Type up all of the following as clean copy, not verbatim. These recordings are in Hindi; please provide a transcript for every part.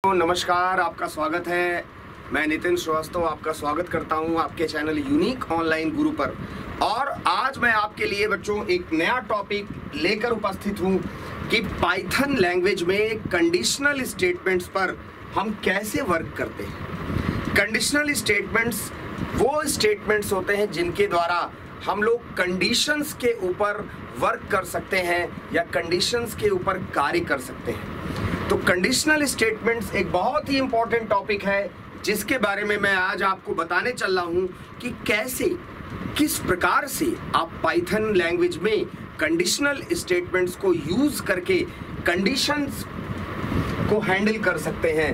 दोस्तों नमस्कार, आपका स्वागत है। मैं नितिन श्रीवास्तव आपका स्वागत करता हूं आपके चैनल यूनिक ऑनलाइन गुरु पर। और आज मैं आपके लिए बच्चों एक नया टॉपिक लेकर उपस्थित हूं कि पाइथन लैंग्वेज में कंडीशनल स्टेटमेंट्स पर हम कैसे वर्क करते हैं। कंडीशनल स्टेटमेंट्स वो स्टेटमेंट्स होते हैं जिनके द्वारा हम लोग कंडीशंस के ऊपर वर्क कर सकते हैं या कंडीशंस के ऊपर कार्य कर सकते हैं। तो कंडीशनल स्टेटमेंट्स एक बहुत ही इंपॉर्टेंट टॉपिक है जिसके बारे में मैं आज आपको बताने चल रहा हूं कि कैसे किस प्रकार से आप पाइथन लैंग्वेज में कंडीशनल स्टेटमेंट्स को यूज करके कंडीशंस को हैंडल कर सकते हैं।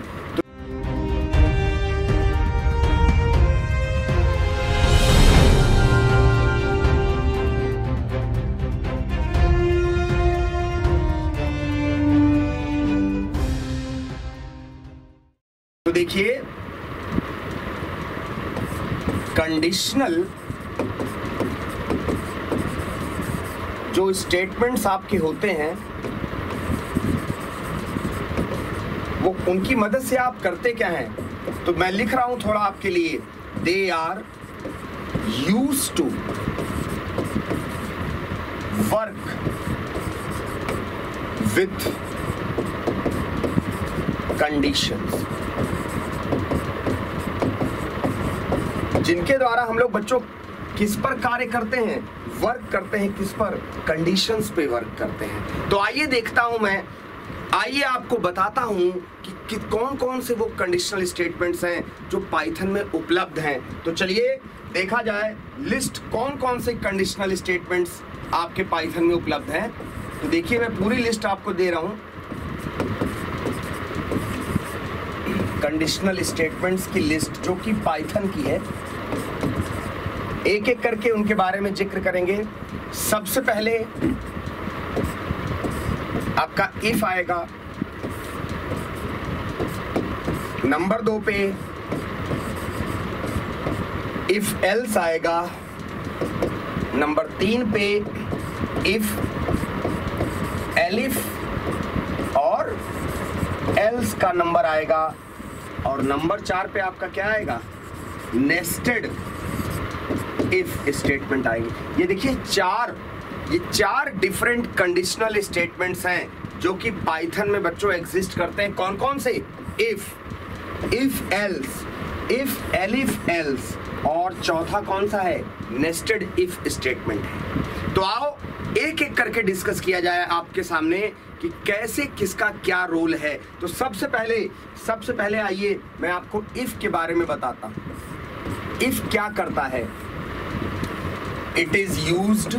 तो देखिए, कंडीशनल जो स्टेटमेंट्स आपके होते हैं वो उनकी मदद से आप करते क्या हैं। तो मैं लिख रहा हूं थोड़ा आपके लिए, they are used to work with conditions, जिनके द्वारा हम लोग बच्चों किस पर कार्य करते हैं, वर्क करते हैं, किस पर, कंडीशंस पे वर्क करते हैं। तो आइए देखता हूं मैं, आइए आपको बताता हूं कि कौन कौन से वो कंडीशनल स्टेटमेंट्स हैं जो पाइथन में उपलब्ध हैं। तो चलिए देखा जाए लिस्ट कौन कौन से कंडीशनल स्टेटमेंट्स आपके पाइथन में उपलब्ध हैं। तो देखिए मैं पूरी लिस्ट आपको दे रहा हूं कंडीशनल स्टेटमेंट्स की लिस्ट जो कि पाइथन की है। एक एक करके उनके बारे में जिक्र करेंगे। सबसे पहले आपका इफ आएगा, नंबर 2 पे इफ एल्स आएगा, नंबर 3 पे इफ एलिफ और एल्स का नंबर आएगा, और नंबर 4 पे आपका क्या आएगा, नेस्टेड इफ स्टेटमेंट आएगी। ये देखिए चार डिफरेंट कंडीशनल स्टेटमेंट्स हैं जो कि पाइथन में बच्चों एग्जिस्ट करते हैं। कौन कौन से, if else, if elif else, और चौथा कौन सा है, नेस्टेड इफ स्टेटमेंट है। तो आओ एक एक करके डिस्कस किया जाए आपके सामने कि कैसे किसका क्या रोल है। तो सबसे पहले आइए मैं आपको इफ के बारे में बताता हूं। इफ क्या करता है, it is used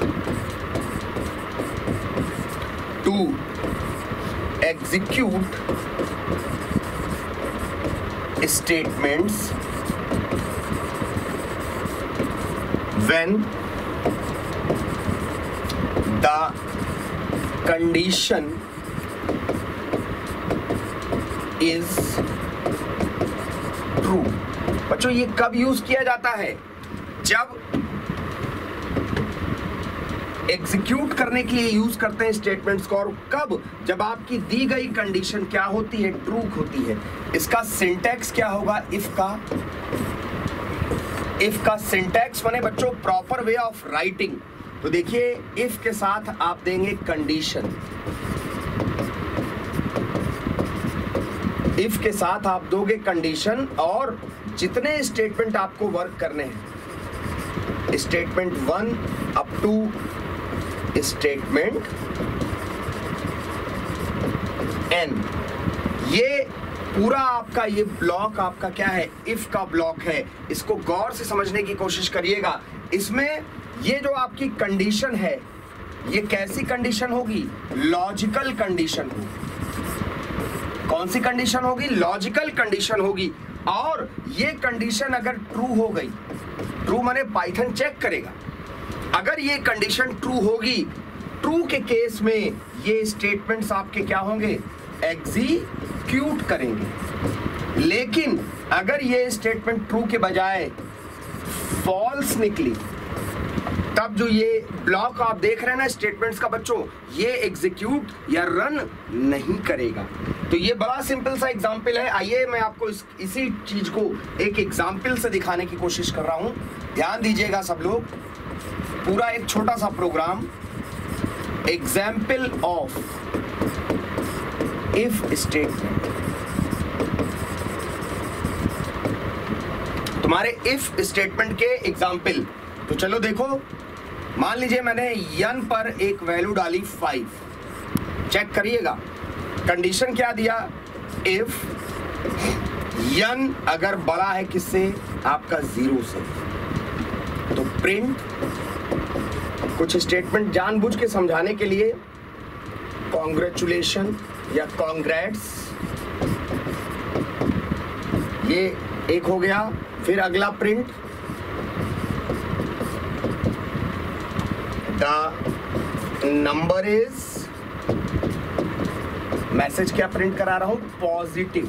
to execute statements when the condition is true. बच्चों ये कब यूज किया जाता है, जब एग्जीक्यूट करने के लिए यूज करते हैं स्टेटमेंट्स को। और कब, जब आपकी दी गई कंडीशन क्या होती है, ट्रू होती है। इसका सिंटैक्स क्या होगा, इफ का सिंटैक्स बने बच्चों प्रॉपर वे ऑफ राइटिंग। तो देखिए इफ के साथ आप देंगे कंडीशन, इफ के साथ आप दोगे कंडीशन, और जितने स्टेटमेंट आपको वर्क करने हैं, statement 1 up to statement n, ये पूरा आपका ये ब्लॉक आपका क्या है, इफ का ब्लॉक है। इसको गौर से समझने की कोशिश करिएगा। इसमें ये जो आपकी कंडीशन है, ये कैसी कंडीशन होगी, लॉजिकल कंडीशन होगी। कौन सी कंडीशन होगी, लॉजिकल कंडीशन होगी। और ये कंडीशन अगर ट्रू हो गई, ट्रू माने पाइथन चेक करेगा, अगर ये कंडीशन ट्रू होगी, ट्रू के केस में ये स्टेटमेंट्स आपके क्या होंगे, एग्जीक्यूट करेंगे। लेकिन अगर ये स्टेटमेंट ट्रू के बजाय फॉल्स निकली, तब जो ये ब्लॉक आप देख रहे हैं ना स्टेटमेंट्स का बच्चों, ये एग्जीक्यूट या रन नहीं करेगा। तो ये बड़ा सिंपल सा एग्जाम्पल है। आइए मैं आपको इसी चीज को एक एग्जाम्पल से दिखाने की कोशिश कर रहा हूं। ध्यान दीजिएगा सब लोग, पूरा एक छोटा सा program, example of if statement. तुम्हारे इफ स्टेटमेंट के एग्जाम्पल, तो चलो देखो, मान लीजिए मैंने n पर एक वैल्यू डाली 5, चेक करिएगा कंडीशन क्या दिया, इफ n अगर बड़ा है किससे, आपका 0 से, तो प्रिंट, कुछ स्टेटमेंट जानबूझ के समझाने के लिए, कॉन्ग्रेचुलेशन या कॉन्ग्रेट्स, ये एक हो गया। फिर अगला print the number is, message क्या प्रिंट करा रहा हूं, पॉजिटिव।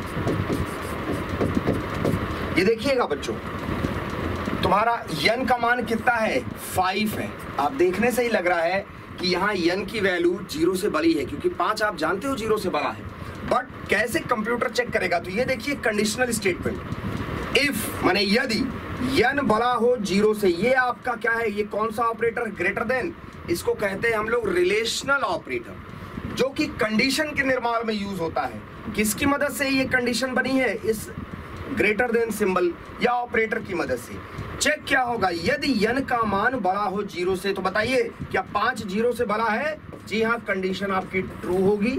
ये देखिएगा बच्चों, तुम्हारा n का मान कितना है, 5 है। आप देखने से ही लग रहा है कि यहाँ n की वैल्यू 0 से बड़ी है, क्योंकि 5 आप जानते हो 0 से बड़ा है। बट कैसे कंप्यूटर चेक करेगा, तो ये देखिए कंडीशनल स्टेटमेंट, इफ माने यदि n बड़ा हो 0 से, ये आपका क्या है, ये कौन सा ऑपरेटर, ग्रेटर देन, इसको कहते हैं हम लोग रिलेशनल ऑपरेटर, जो कि कंडीशन के निर्माण में यूज होता है। किसकी मदद से ये कंडीशन बनी है, इस ग्रेटर देन सिंबल या ऑपरेटर की मदद से। चेक क्या होगा, यदि n का मान बड़ा हो 0 से, तो बताइए क्या 5 0 से बड़ा है, जी हाँ, कंडीशन आपकी ट्रू होगी।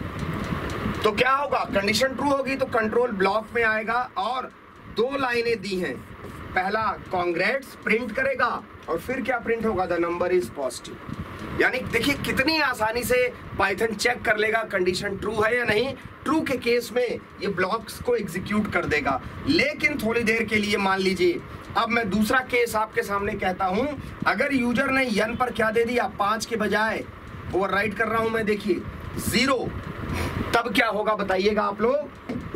तो क्या होगा, कंडीशन ट्रू होगी तो कंट्रोल ब्लॉक में आएगा और 2 लाइनें दी हैं, पहला कॉन्ग्रेट्स प्रिंट करेगा और फिर क्या प्रिंट होगा, द नंबर इज पॉजिटिव। यानी देखिए कितनी आसानी से पाइथन चेक कर लेगा कंडीशन ट्रू है या नहीं। ट्रू के केस में ये ब्लॉक्स को एग्जीक्यूट कर देगा। लेकिन थोड़ी देर के लिए मान लीजिए, अब मैं दूसरा केस आपके सामने कहता हूं, अगर यूजर ने n पर क्या दे दिया, 5 के बजाय, ओवरराइट कर रहा हूं मैं, देखिए 0, तब क्या होगा बताइएगा आप लोग।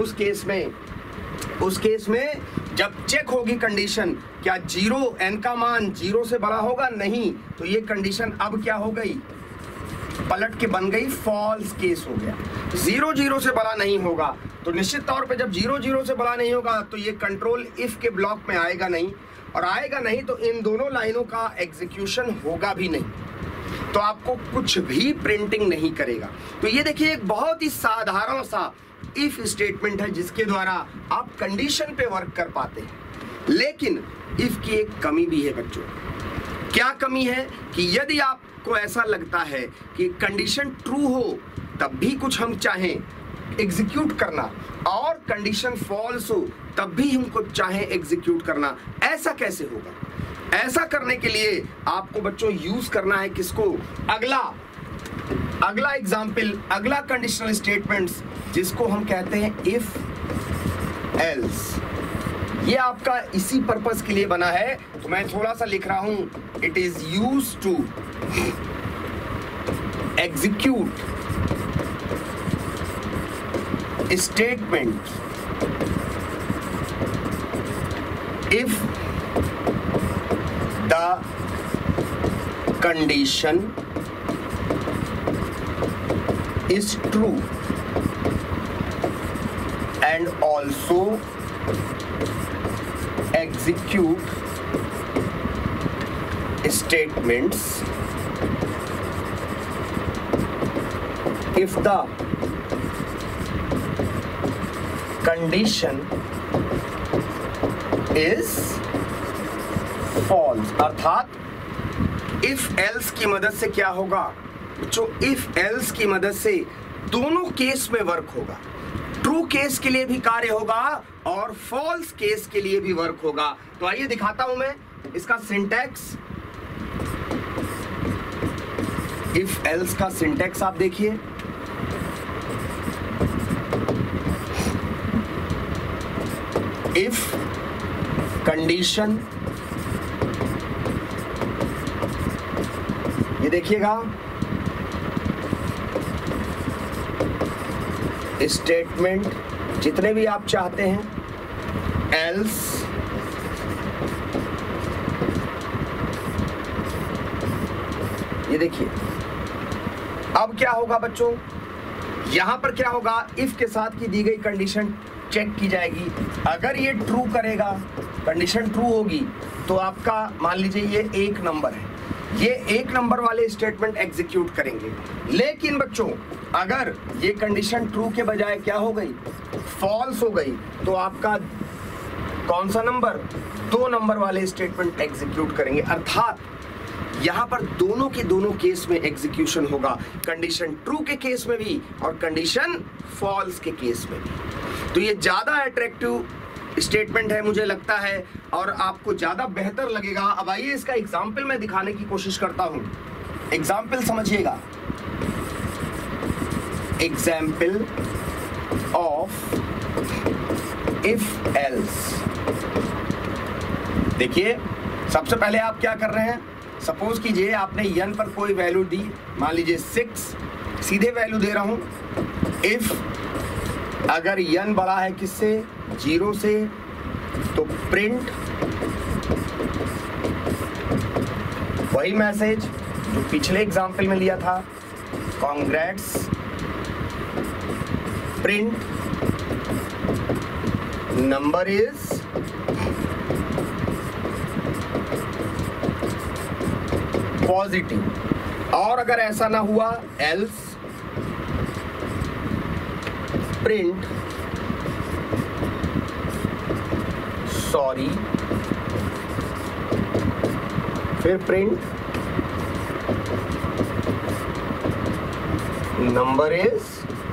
उस केस में जब चेक होगी कंडीशन, क्या 0 n का मान 0 से बड़ा होगा, नहीं, तो ये कंडीशन अब क्या हो गई, पलट के बन गई फॉल्स केस हो गया। 0 0 से बड़ा नहीं होगा, तो निश्चित तौर पे जब 0 0 से बड़ा नहीं होगा तो ये कंट्रोल इफ के ब्लॉक में आएगा नहीं, और आएगा नहीं तो इन दोनों लाइनों का एग्जीक्यूशन होगा भी नहीं, तो आपको कुछ भी प्रिंटिंग नहीं करेगा। तो ये देखिए एक बहुत ही साधारण सा इफ स्टेटमेंट है जिसके द्वारा आप कंडीशन पे वर्क कर पाते हैं। लेकिन इफ की एक कमी भी है बच्चों। क्या कमी है, कि यदि आपको ऐसा लगता है कि कंडीशन ट्रू हो तब भी कुछ हम चाहें एग्जीक्यूट करना, और कंडीशन फॉल्स हो तब भी हमको चाहे एग्जीक्यूट करना, ऐसा कैसे होगा। ऐसा करने के लिए आपको बच्चों यूज करना है किसको, अगला एग्जाम्पल, अगला कंडीशनल स्टेटमेंट्स, जिसको हम कहते हैं इफ एल्स। ये आपका इसी पर्पस के लिए बना है, तो मैं थोड़ा सा लिख रहा हूं, it is used to execute statement if the condition is true and also execute statements if the condition is false। अर्थात if else की मदद से क्या होगा, जो इफ एल्स की मदद से दोनों केस में वर्क होगा। ट्रू केस के लिए भी कार्य होगा और फॉल्स केस के लिए भी वर्क होगा। तो आइए दिखाता हूं मैं इसका सिंटैक्स। इफ एल्स का सिंटैक्स आप देखिए, इफ कंडीशन, ये देखिएगा, स्टेटमेंट जितने भी आप चाहते हैं, एल्स, ये देखिए अब क्या होगा बच्चों, यहां पर क्या होगा, इफ के साथ की दी गई कंडीशन चेक की जाएगी। अगर ये ट्रू करेगा, कंडीशन ट्रू होगी, तो आपका मान लीजिए ये 1 नंबर है, ये 1 नंबर वाले स्टेटमेंट एग्जीक्यूट करेंगे। लेकिन बच्चों अगर ये कंडीशन ट्रू के बजाय क्या हो गई, फॉल्स हो गई, तो आपका कौन सा नंबर, 2 नंबर वाले स्टेटमेंट एग्जीक्यूट करेंगे। अर्थात यहां पर दोनों के दोनों केस में एग्जीक्यूशन होगा, कंडीशन ट्रू के केस में भी और कंडीशन फॉल्स के केस में भी। तो ये ज्यादा अट्रैक्टिव स्टेटमेंट है मुझे लगता है, और आपको ज्यादा बेहतर लगेगा। अब आइए इसका एग्जाम्पल मैं दिखाने की कोशिश करता हूं। एग्जाम्पल समझिएगा, एग्जाम्पल ऑफ इफ एल्स। देखिए सबसे पहले आप क्या कर रहे हैं, सपोज कीजिए आपने यन पर कोई वैल्यू दी, मान लीजिए 6, सीधे वैल्यू दे रहा हूं। इफ अगर यन बड़ा है किससे, 0 से, तो प्रिंट वही मैसेज जो पिछले एग्जाम्पल में लिया था, congrats, print number is positive. और अगर ऐसा ना हुआ, एल्स प्रिंट सॉरी, फिर प्रिंट नंबर इज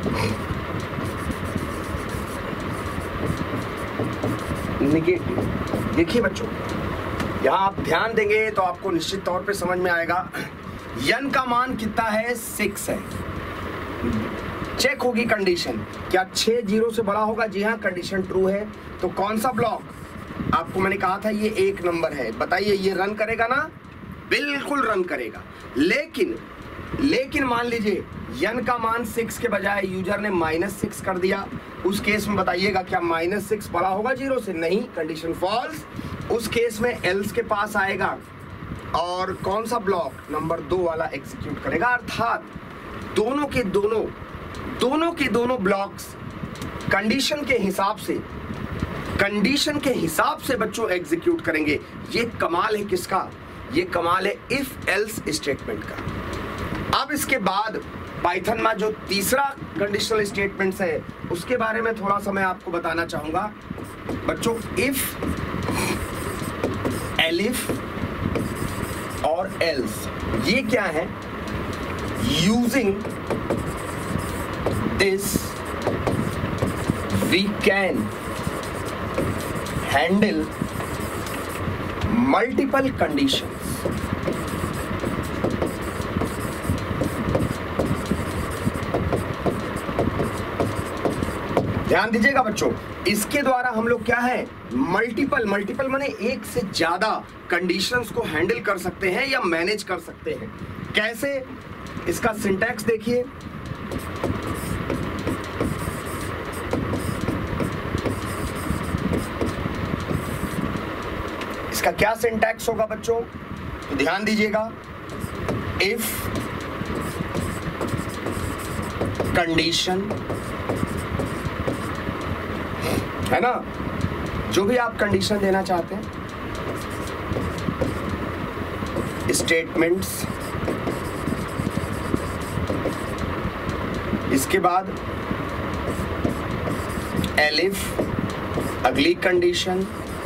निगेटिव। देखिए बच्चों यहां आप ध्यान देंगे तो आपको निश्चित तौर पे समझ में आएगा, यन का मान कितना है, 6 है। चेक होगी कंडीशन, क्या 6 0 से बड़ा होगा, जी हाँ कंडीशन ट्रू है। तो कौन सा ब्लॉक, आपको मैंने कहा था ये 1 नंबर है, बताइए ये रन करेगा ना, बिल्कुल रन करेगा। लेकिन मान लीजिए यन का मान 6 के बजाय यूजर ने -6 कर दिया, उस केस में बताइएगा क्या -6 बड़ा होगा 0 से, नहीं, कंडीशन फॉल्स। उस केस में एल्स के पास आएगा और कौन सा ब्लॉक, नंबर 2 वाला एग्जीक्यूट करेगा। अर्थात दोनों के दोनों ब्लॉक्स कंडीशन के हिसाब से बच्चों एग्जीक्यूट करेंगे। ये कमाल है किसका, ये कमाल है इफ एल्स स्टेटमेंट का। अब इसके बाद पाइथन में जो तीसरा कंडीशनल स्टेटमेंट्स है उसके बारे में थोड़ा सा मैं आपको बताना चाहूंगा बच्चों। इफ, एलिफ और एल्स, ये क्या है, using this we can handle multiple conditions. ध्यान दीजिएगा बच्चों, इसके द्वारा हम लोग क्या है, मल्टीपल माने एक से ज्यादा कंडीशंस को हैंडल कर सकते हैं या मैनेज कर सकते हैं। कैसे, इसका सिंटैक्स देखिए। इसका क्या सिंटैक्स होगा बच्चों, तो ध्यान दीजिएगा, इफ कंडीशन, है ना, जो भी आप कंडीशन देना चाहते हैं, स्टेटमेंट्स, इसके बाद एलिफ अगली कंडीशन,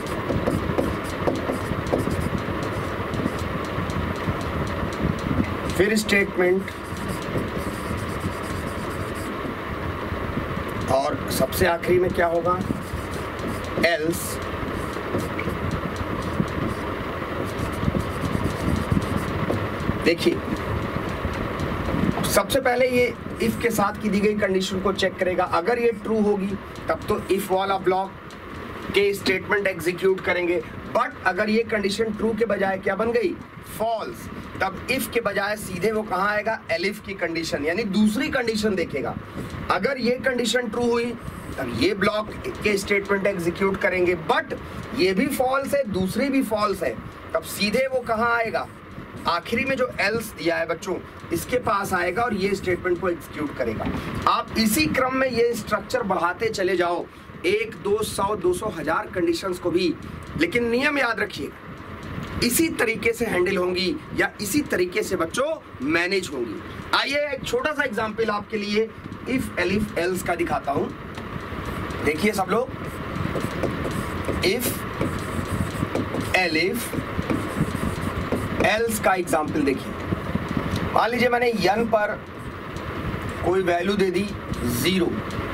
फिर स्टेटमेंट, और सबसे आखिरी में क्या होगा, एल्स। देखिए सबसे पहले ये इफ के साथ की दी गई कंडीशन को चेक करेगा। अगर ये ट्रू होगी तब तो इफ वाला ब्लॉक के स्टेटमेंट एग्जीक्यूट करेंगे, बट अगर ये कंडीशन ट्रू के बजाय क्या बन गई, फॉल्स, तब इफ के बजाय सीधे वो कहाँ आएगा, एलिफ की कंडीशन, यानी दूसरी कंडीशन देखेगा। अगर ये कंडीशन ट्रू हुई तब ये ब्लॉक के स्टेटमेंट एग्जीक्यूट करेंगे, बट ये भी फॉल्स है, दूसरी भी फॉल्स है, तब सीधे वो कहाँ आएगा, आखिरी में जो एल्स दिया है बच्चों, इसके पास आएगा और ये स्टेटमेंट को एग्जीक्यूट करेगा। आप इसी क्रम में ये स्ट्रक्चर बढ़ाते चले जाओ, 1, 2, 100, 200, 1000 कंडीशंस को भी, लेकिन नियम याद रखिएगा, इसी तरीके से हैंडल होंगी या इसी तरीके से बच्चों मैनेज होंगी। आइए एक छोटा सा एग्जांपल आपके लिए इफ एलिफ एल्स का दिखाता हूं। देखिए सब लोग, इफ एलिफ एल्स का एग्जाम्पल देखिए। मान लीजिए मैंने n पर कोई वैल्यू दे दी 0।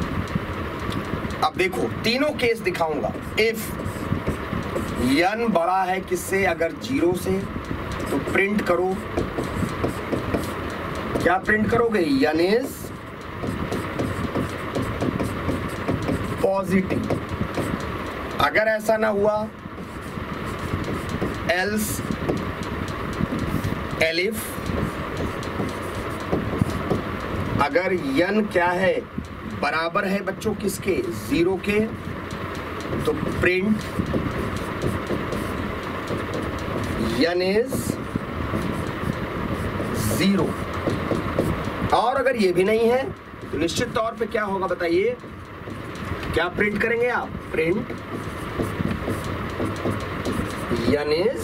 अब देखो तीनों केस दिखाऊंगा। इफ n बड़ा है किससे, अगर 0 से, तो प्रिंट करो, क्या प्रिंट करोगे, n इज पॉजिटिव। अगर ऐसा ना हुआ, एल्स एलिफ, अगर n क्या है, बराबर है बच्चों किसके, 0 के, तो प्रिंट n इज 0। और अगर ये भी नहीं है तो निश्चित तौर पे क्या होगा बताइए, क्या प्रिंट करेंगे आप, प्रिंट n इज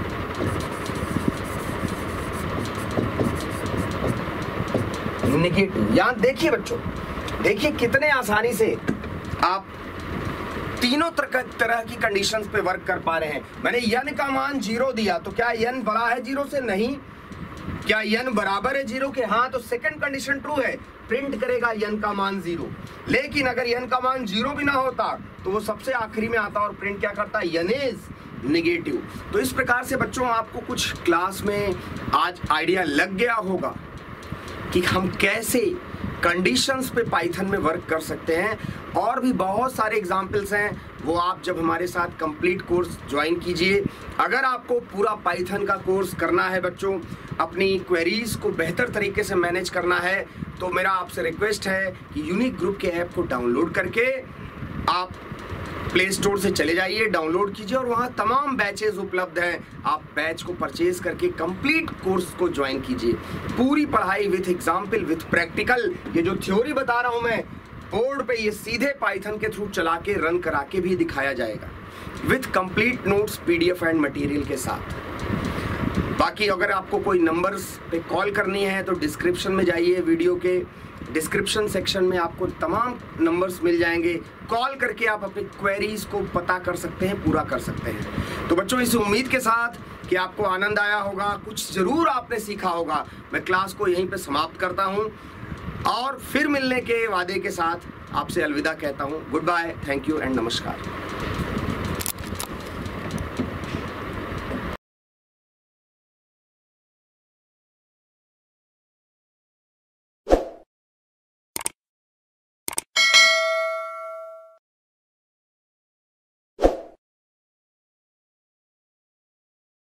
नेगेटिव। यहां देखिए बच्चों, देखिए कितने आसानी से आप तीनों तरह की कंडीशंस पे वर्क कर पा रहे हैं। मैंने n का मान 0 दिया, तो क्या n बड़ा है 0 से, नहीं। क्या n बराबर है 0 के, हाँ, तो सेकंड कंडीशन ट्रू है, प्रिंट करेगा n का मान 0। लेकिन अगर n का मान 0 भी ना होता तो वो सबसे आखिरी में आता और प्रिंट क्या करता, n इज नेगेटिव। तो इस प्रकार से बच्चों आपको कुछ क्लास में आज आइडिया लग गया होगा कि हम कैसे कंडीशंस पे पाइथन में वर्क कर सकते हैं। और भी बहुत सारे एग्जाम्पल्स हैं, वो आप जब हमारे साथ कंप्लीट कोर्स ज्वाइन कीजिए। अगर आपको पूरा पाइथन का कोर्स करना है बच्चों, अपनी क्वेरीज को बेहतर तरीके से मैनेज करना है, तो मेरा आपसे रिक्वेस्ट है कि यूनिक ग्रुप के ऐप को डाउनलोड करके आप प्ले स्टोर से चले जाइए, डाउनलोड कीजिए और वहाँ तमाम बैचेस उपलब्ध हैं। आप बैच को परचेज करके कंप्लीट कोर्स को ज्वाइन कीजिए। पूरी पढ़ाई विथ एग्जाम्पल, विथ प्रैक्टिकल, ये जो थ्योरी बता रहा हूँ मैं बोर्ड पे, ये सीधे पाइथन के थ्रू चला के रन करा के भी दिखाया जाएगा with complete notes, PDF and material के साथ। बाकी अगर आपको कोई नंबर्स पे कॉल करनी है तो डिस्क्रिप्शन में जाइए, वीडियो के डिस्क्रिप्शन सेक्शन में आपको तमाम नंबर्स मिल जाएंगे। कॉल करके आप अपनी क्वेरीज को पता कर सकते हैं, पूरा कर सकते हैं। तो बच्चों इस उम्मीद के साथ कि आपको आनंद आया होगा, कुछ जरूर आपने सीखा होगा, मैं क्लास को यहीं पे समाप्त करता हूं और फिर मिलने के वादे के साथ आपसे अलविदा कहता हूं। Goodbye, thank you and नमस्कार।